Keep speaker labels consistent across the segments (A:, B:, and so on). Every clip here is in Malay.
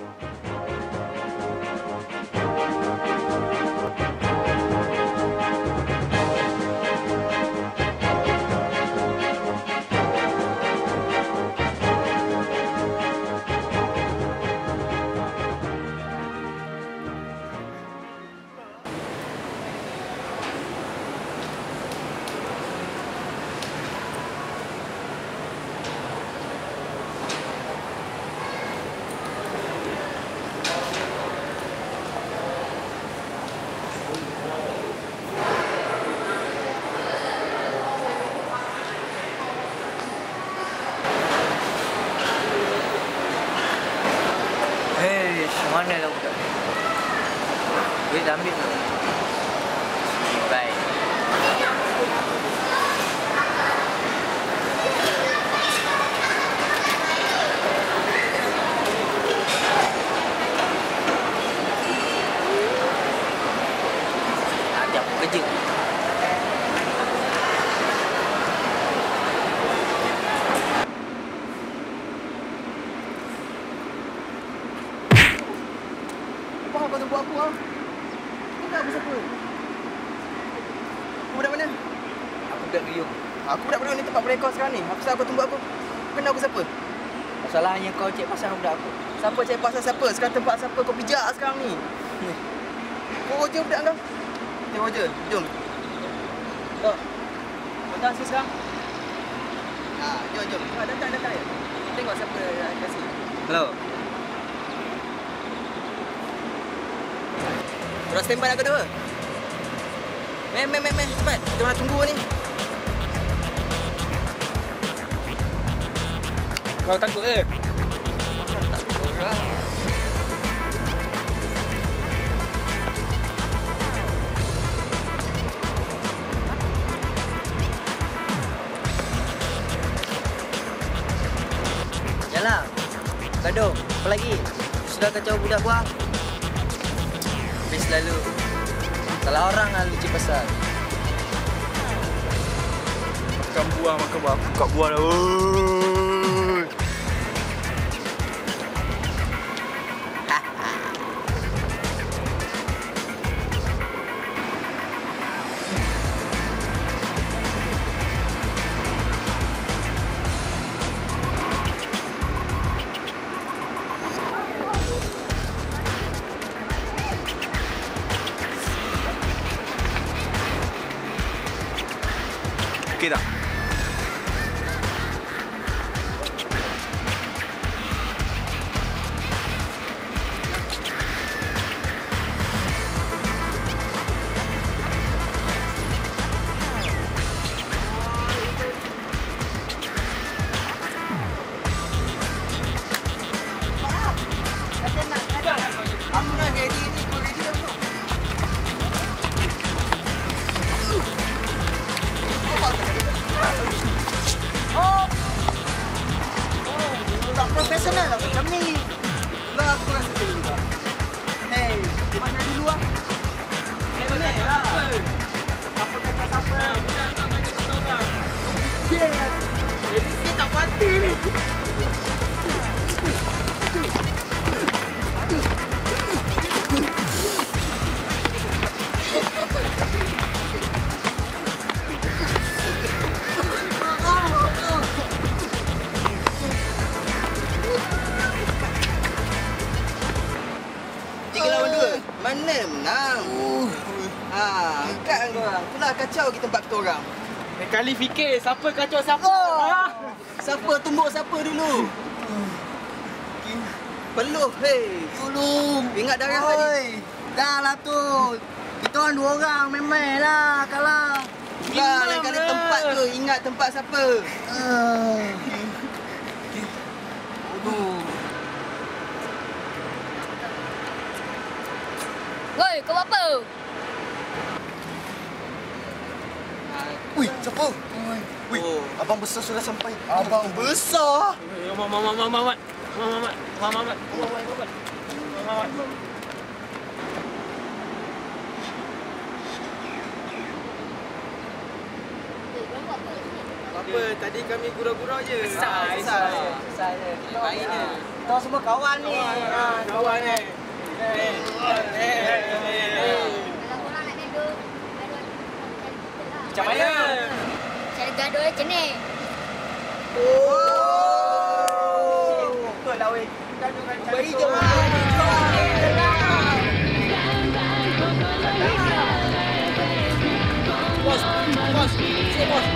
A: Mana lah budak ni? Duit dah ambil tu. Baik. Ajak aku kerja. Apa kau tunggu aku ah? Kau nak aku siapa? Aku budak mana? Aku budak Riung. Aku budak Riung ni tempat berekor sekarang ni. Apa pasal kau tunggu aku? Kenal aku siapa? Masalahnya kau cek pasal budak aku. Siapa cek pasal siapa? Sekarang tempat siapa kau pijak sekarang ni? Kau roja budak kau? Kita roja. Jom. Tok. Kau tahu sini sekarang? Jom. Datang. Tengok siapa yang kasih. Hello. Terus standby nak kedua. Men, cepat. Kita nak tunggu ni.
B: Kau takut ke?
A: Takut orang. Yalah. Gaduh. Apa lagi? Sudah kacau budak buah. Selalu salah orang lah lucu pasal.
B: Makan buah aku kat buah dah. Okey tak?
A: Aku nak ready ni, kau ready dah belum? Tak profesional lah macam ni. Lah aku rasa macam ni juga. Hey, mana dulu lah? Mana lah? Apa kata siapa? Yeah. Jadi dia tak pati ni. Mana menang? Angkat kau orang. Itulah kacau di tempat kita orang.
B: Kali fikir siapa kacau siapa?
A: Siapa tumbuk siapa dulu? Peluh, hei.
C: Tolong.
A: Ingat darah tadi.
C: Dah lah tu. Kita orang 2 orang memang lah kalah.
A: Dah lain kali tempat tu. Ingat tempat siapa?
C: Aduh.
D: Woi, kau apa?
C: Wih, siapa? Wih, abang besar sudah sampai. Abang besar?
B: Mamat.
A: Apa? Tadi kami gurau-gurau je.
B: Besar je.
A: Main je.
C: Kita semua kawan ni.
B: Kawan ni.
D: Kalau korang nak gaduh,
B: Macam mana?
D: cara gaduh macam ni.
A: Betul lah weh.
C: Beri je.
B: Bos. Sini bos.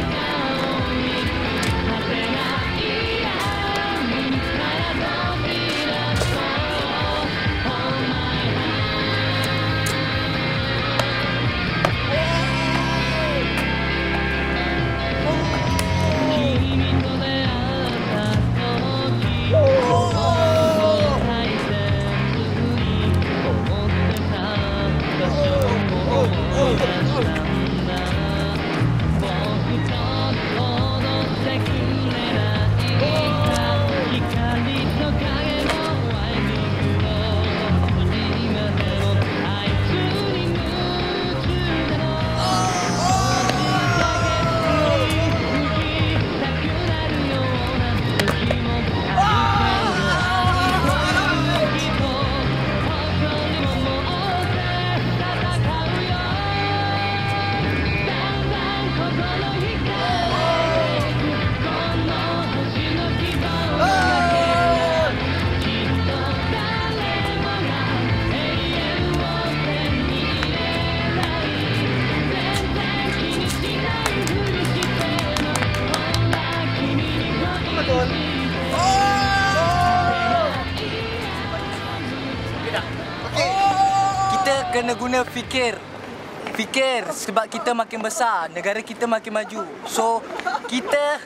E: Kita kena guna fikir sebab kita makin besar, negara kita makin maju. So kita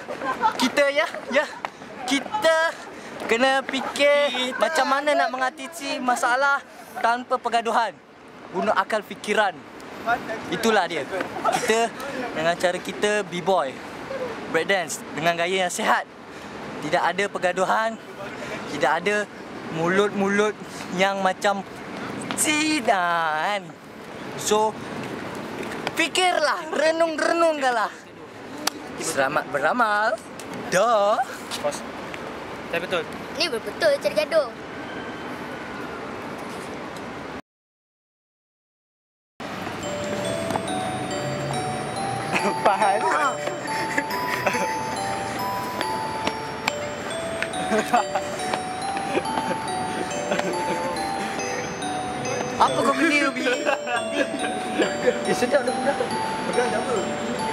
E: kena fikir macam mana nak mengatasi masalah tanpa pergaduhan. Guna akal fikiran. Itulah dia. Kita dengan cara kita B-boy, breakdance dengan gaya yang sihat. Tidak ada pergaduhan, tidak ada mulut-mulut yang macam cidan. So fikirlah, renung-renunglah. Selamat beramal. Dah.
B: Bos. Tak betul.
D: Ni betul cara gaduh.
B: Faham.
E: Apa kau clear, Bi?
C: Sedap dah pegang. Pegang dah apa?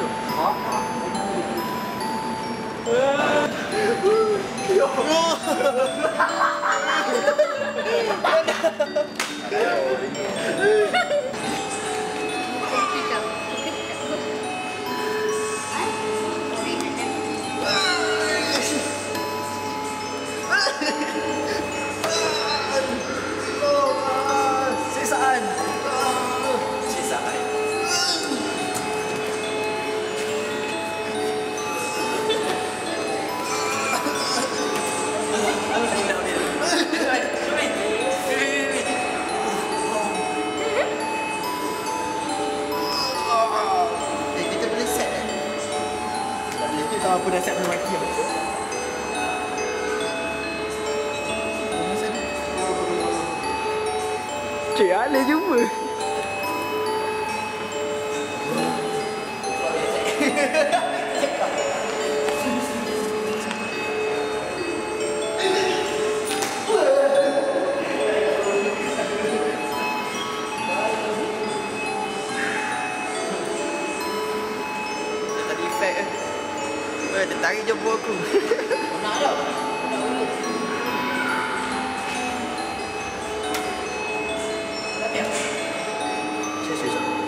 A: Sesaan.
C: Kita boleh set kan? Tak boleh. Kita tahu apa dah set dengan maki.
B: Cik Ale jumpa.
A: Tadi efek ke? Dia tarik jemput aku.
C: Saya